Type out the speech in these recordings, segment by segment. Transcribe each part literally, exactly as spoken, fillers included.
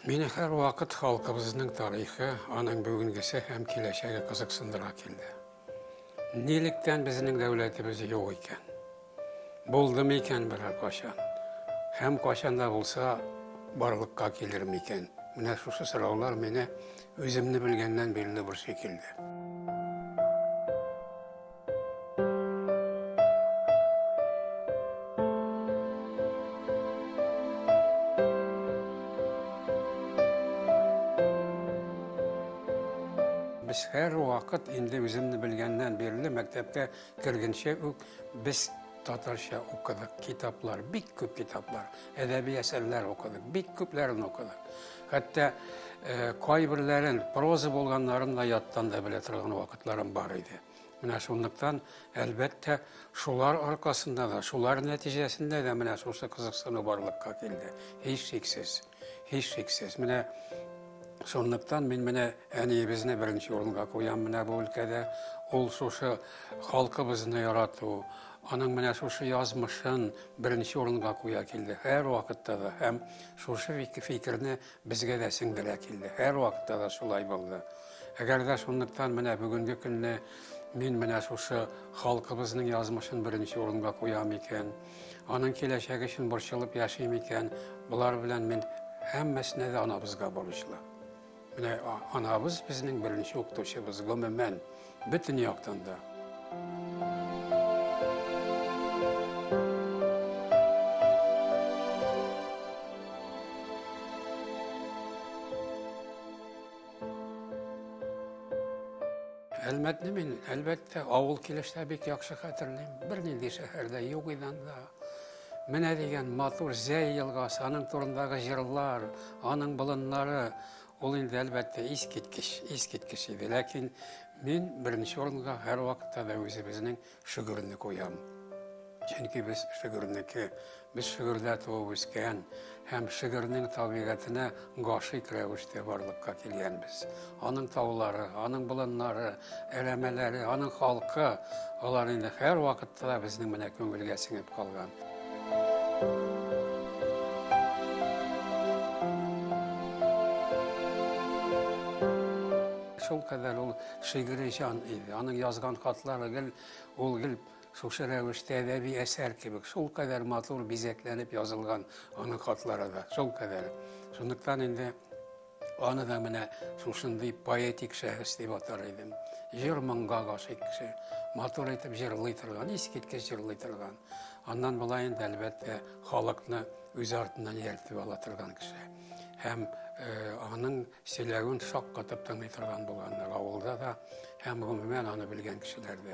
Meni her vaqt halkımızın tarixi, aның бүгінгісі һәм киләчәге кызыксындыра килде. Неліктен біздің дәүләтебез юк икән? Булдымы икән берәр кашан? Һәм кашанда булса барлыкка килерме икән? Менә шушы сораулар мине үземне белгәннән бирле бер шикелле. Biz her vaqt indi özümni bilgəndən birini məktəbdə kirgənçə biz Tatarca okuduk, kitaplar, bik küp kitaplar, edebi eserler okuduk, bik küplerini okuduk. Hatta e, kaybırların, proza bolğanların da yattan da bile turgan vakitlerim var idi. Менә шунлыктан, әлбәттә, шулар аркасында да, шулар нәтиҗәсендә дә менә шушы кызыксыну барлыкка килде. Һич шиксез, һич шиксез. Менә шунлыктан мин менә әниебезне беренче урынга куям менә бу өлкәдә. Ул шушы халкыбызны ярату, аның менә шушы язмышын беренче урынга куя килде. Һәр вакытта да һәм шушы фикерне безгә дә сеңдерә килде. Һәр вакытта да шулай булды. Әгәр дә шунлыктан менә бүгенге көнне мин менә шушы халкыбызның язмышын беренче урынга куям икән, аның киләчәге өчен борчылып яшим икән, булар белән мин һәммәсенә дә анабызга бурычлы. Менә анабыз безнең беренче укытучыбыз, гомумән, бөтен яктан да. Әлбәттә мин, әлбәттә, авыл килештә бик яхшы хәтерлим. Бернинди шәһәрдә юк идан да. Менә дигән матур Зәй елгасы, аның турындагы җырлар, аның болыннары, ул инде әлбәттә искиткеч, искиткеч иде. Ләкин мин беренче урынга һәр вакытта да үзебезнең шигырьне куям. Чөнки без шигырьнеке, без шигырьдә туып үскән һәм шигырьнең табигатына гашыйк рәвештә барлыкка килгәнбез. Аның таулары, аның болыннары, әрәмәләре, аның халкы, алар инде һәр вакытта да безнең менә күңелгә сеңеп калган. Шул кадәр ул шигъри җан иде. Аның язган хатлары гел, ул гел шушы рәвештә әдәби әсәр кебек, шул кадәр матур бизәкләнеп язылган аның хатлары да, шул кадәр. Шунлыктан инде аны да менә шушындый поэтик шәхес дип атар идем. Җыр моңга гашыйк кеше, матур итеп җырлый торган, искиткеч җырлый торган. Аннан болай инде әлбәттә халыкны үз артыннан ияртеп ала торган кеше. Һәм аның сөйләвен шаккатып тыңлый торган булганнар авылда да, һәм гомумән аны белгән кешеләр дә.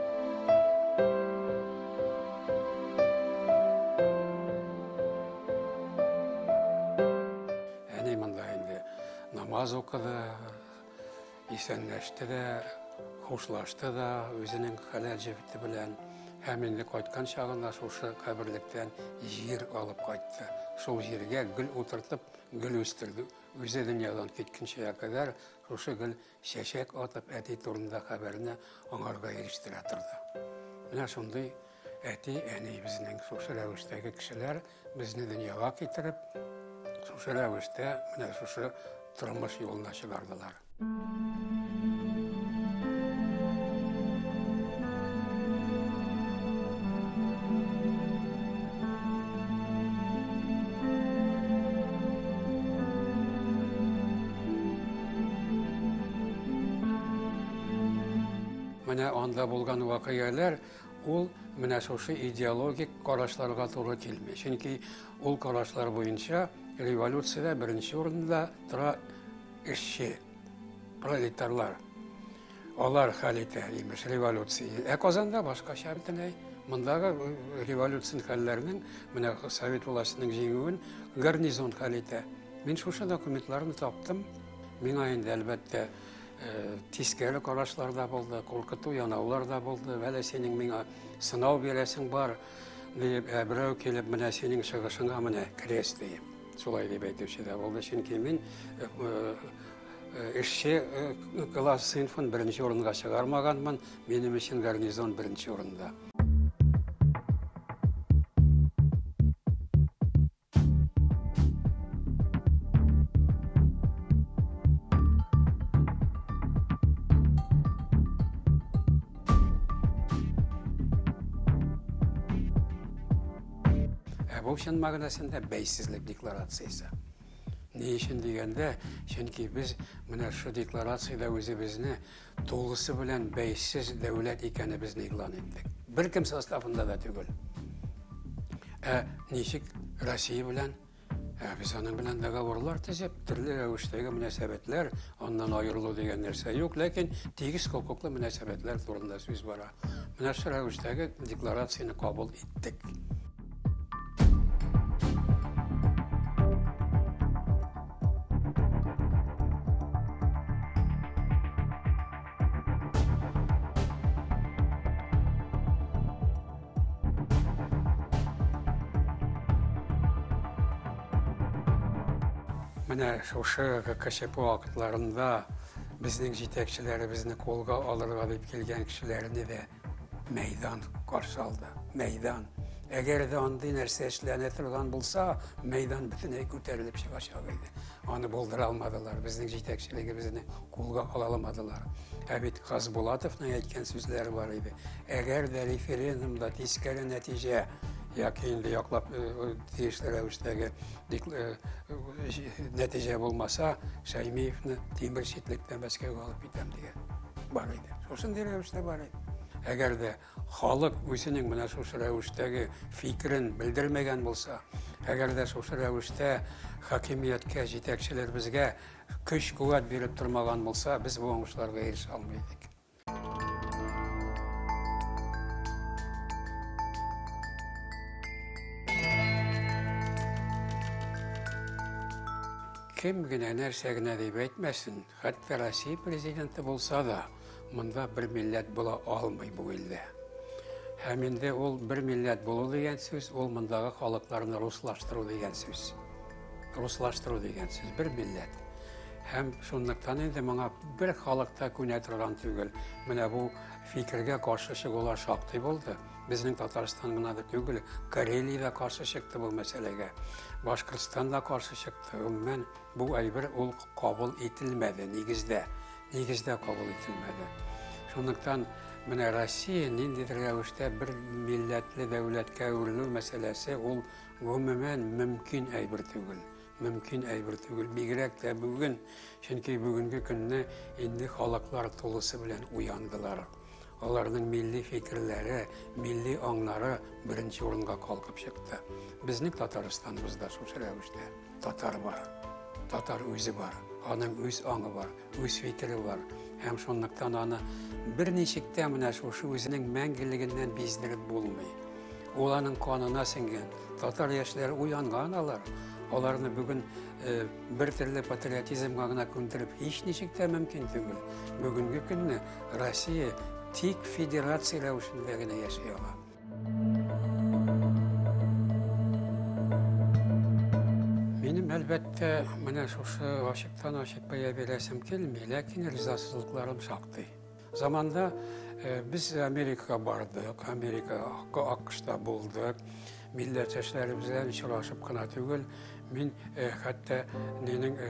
Әни монда инде намаз укыды, исәнләште дә, хушлашты да үзенең хәләл җефете белән. Һәм инде кайткан чагында шушы каберлектән җир алып кайтты. Шул җиргә гөл утыртып, гөл үстерде. Үзе дөньядан киткәнчә кадәр шушы гөл чәчәк атып, әти турында хәбәрне аңарга ирештерә торды. Менә шундый әти, әни безнең шушы рәвештәге кешеләр безне дөньяга китереп, шушы рәвештә менә шушы тормыш юлына чыгардылар. Менә анда булган вакыйгалар, ул менә шушы идеологик карашларга туры килми. Чөнки ул карашлар буенча революциядә беренче урында тора эшче, пролетарлар. Алар хәл итә, имеш, революция. Ә Казанда башкача бөтенләй. Мондагы революция хәлләренең, менә Совет властының җиңүен гарнизон хәл итә. Мин шушы документларны таптым. Миңа инде әлбәттә тискәре карашлар да булды, куркыту, янаулар да булды. Вәлә синең миңа сынау бирәсең бар, дип, берәү килеп, менә синең чыгышыңа менә крес дип. Шулай дип әйтүче дә булды. Чөнки мин эшче класс сыйныфын беренче урынга чыгармаганмын, минем өчен гарнизон беренче урында. Бу шын мәгънәсендә бәйсезлек декларациясе. Ни өчен дигәндә, чөнки без менә шу декларациядә үзебезне тулысы белән бәйсез дәүләт икәнебезне игълан иттек. Беркем составында да түгел. Ә ничек Россия белән biz аның белән договорлар төзеп, төрле рәвештәге мөнәсәбәтләр, аннан аерылу дигән нәрсә юк, ләкин тигез хокуклы мөнәсәбәтләр турында сүз бара. Менә шу рәвештәге декларацияны кабул иттек. Менә шушы КЧП вакытларында безнең җитәкчеләребезне колга алырга дип килгән кешеләрне дә мәйдан каршы алды. Мәйдан. Әгәр дә андый нәрсә эшләнә торган булса, мәйдан бөтенләй күтәрелеп чыгачак иде. Аны булдыра алмадылар. Безнең җитәкчелегебезне колга ала алмадылар. Ә бит Хасбулатовның әйткән сүзләре бар иде. Әгәр дә референдумда тискәре нәтиҗә яки инде яклап тиешле рәвештәге нәтиҗә булмаса, Шәймиевне тимер читлектән Мәскәүгә алып китәм дигән бар иде. Шушындый рәвештә бар иде. Әгәр дә халык үзенең менә шушы рәвештәге фикерен белдермәгән булса, әгәр дә шушы рәвештә хакимияткә, җитәкчеләребезгә көч-куәт биреп тормаган булса, без бу уңышларга ирешә алмый идек. Кем генә нәрсә генә дип әйтмәсен, хәтта Россия президенты булса да, монда бер милләт була алмый бу илдә. Һәм инде ул бер милләт булу дигән сүз, ул мондагы халыкларны руслаштыру дигән сүз. Руслаштыру дигән сүз, бер милләт. Һәм шунлыктан инде моңа бер халыкта күнә торган түгел. Менә бу фикергә каршы чыгулар шактый булды. Безнең Татарстан гына да түгел, Карелиядә каршы чыкты бу мәсьәләгә. Башкортстан да каршы чыкты. Гомумән бу әйбер ул кабул ителмәде нигездә. Нигездә кабул ителмәде. Шунлыктан менә Россия ниндидер рәвештә бер милләтле дәүләткә әверелү мәсьәләсе ул гомумән мөмкин әйбер түгел. Мөмкин әйбер түгел. Бигрәк тә бүген, чөнки бүгенге көнне инде халыклар тулысы белән уяндылар. Аларның милли фикерләре, милли аңлары беренче урынга калкып чыкты. Безнең Татарстаныбызда шушы рәвештә татар бар. Татар үзе бар. Аның үз аңы бар, үз фикере бар. Һәм шунлыктан аны бер ничек тә менә шушы үзенең мәңгелегеннән биздереп булмый. Ул аның канына сеңгән. Татар яшьләре уянган алар. Аларны бүген бер төрле патриотизмга гына күндереп һич ничек тә мөмкин түгел. Бүгенге көнне Россия тик федерация рәвешендә генә яши ала. Минем әлбәттә менә шушы ачыктан ачык бая бирәсем килми, ләкин ризасызлыкларым шактый. Заманда без Америкага бардык, Америка АКШта булдык. Милләттәшләребез белән очрашып кына түгел, мин хәтта нинең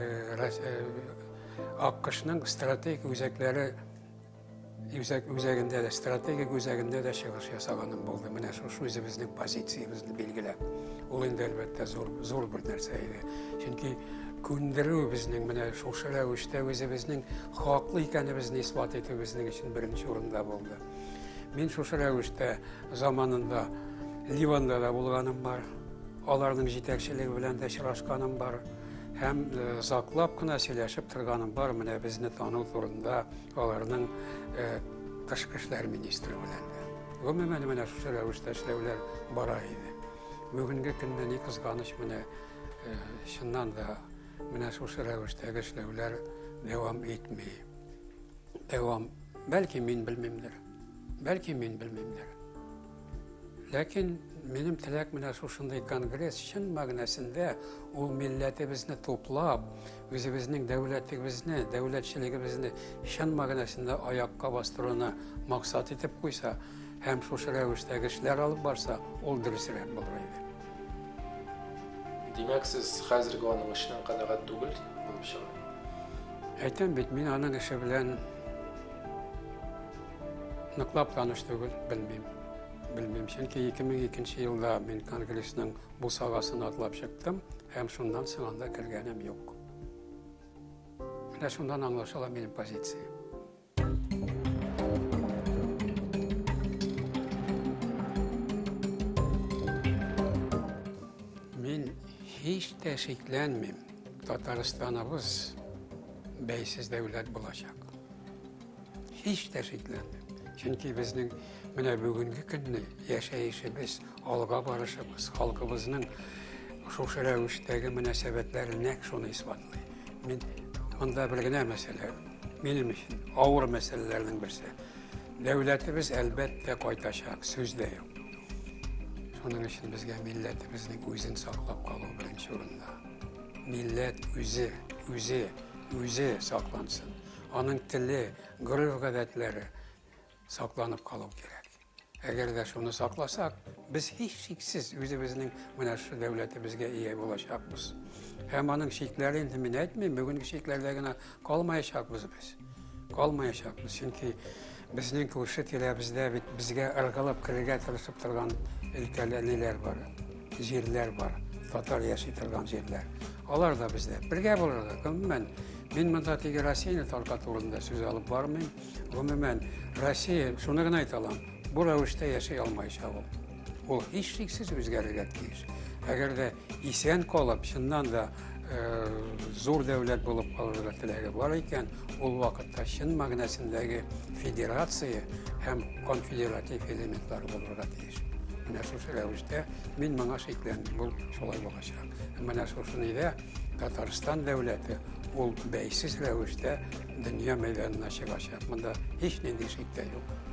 АКШның стратегик үзәкләре үзәгендә дә, стратегик үзәгендә дә чыгыш ясаганым булды. Менә шушы үзебезнең позициябезне билгеләп. Ул инде әлбәттә зур бер нәрсә иде. Чөнки күндерү безнең менә шушы рәвештә үзебезнең хаклы икәнебезне исбат итү безнең өчен беренче урында булды. Мин шушы рәвештә заманында Ливанда да булганым бар. Аларның җитәкчелеге белән дә очрашканым бар. Һәм заклап кына сөйләшеп торганым бар. Менә безне тану турында аларның тышкы эшләр министры белән дә. Гомумән менә шушы рәвештә эшләүләр бара иде. Бүгенге көндә ни кызганыч менә чыннан да менә шушы рәвештәге эшләүләр дәвам итми. Дәвам, бәлки мин белмимдер. Бәлки мин белмимдер. Ләкин минем теләк менә шушындай конгресс чын мәгънәсендә ул милләтебезне туплап, үзебезнең дәүләтебезне, дәүләтчелегебезне чын мәгънәсендә аякка бастыруны максат итеп куйса, һәм шушы рәвештәге эшләр алып барса, ул дөресрәк булыр иде. Димәк, сез хәзерге аның эшеннән канәгать түгел булып чыга. Әйтәм бит, мин аның эше белән ныклап таныш түгел, белмим. Bilmem, çünkü iki bin ikinci yılda ben Kongresinin bu sahasını atlap çıktım, hem şundan sonra kirgenim yok. Mine şundan anlaşılan benim pozitsiyam. Men hiç teşiklenmem. Tataristanımız beysiz devlet bulacak. Hiç teşiklenmem. Çünkü bizim mine bugünkü günni yaşayışımız, alga barışımız, halkımızın şu rəvişdəki münasibətləri şunu isbatlayır. Men bunda bilgine mesele, benim için ağır meselelerden birisi. Devletimiz elbette koytaşak, sözde yok. Şunun için bizge milletimizin özünü saklap kalığı birinci orunda. Millet özü, özü, özü saklansın. Onun dili, gırıv gadetleri saklanıp kalığı gerek. Eğer de şunu saklasak, biz hiç şiksiz özümüzün şu devletimizge iyi olacakmız. Hem onun şikleri intimin etmeyin, bugün şiklerlerine kalmayacakmız biz. Kalmayacakmız. Çünkü bizning ko'sha tilabizda bizga irg'ilib kirga tirishib turgan ülkeler var, yerler var, Tatar yaşay turgan yerler. Onlar da bizde. Birga bo'ladi. Umuman men bundagi Rossiyani tarqatuvunda söz alıp barmayım. Umuman Rossiya shuni gina aytaman. Bu ravishda yashay olmayacak o. O hiç şiksiz o'zgargan ish. Agar da isen qolib, shundan da zo'r davlat bo'lib qolishga tilagi bor ekan, ol vaqtda shin ma'nosindagi federatsiya ham konfederativ elementlar bo'lishga tegish. Mana shu ravishda men menga sheklandim, bu shulay bo'lacak. Mana shunida Tatariston davlati ol beysiz ravishda dunyo maydonuna chiqacak. Bunda hech nima deyishga yo'q.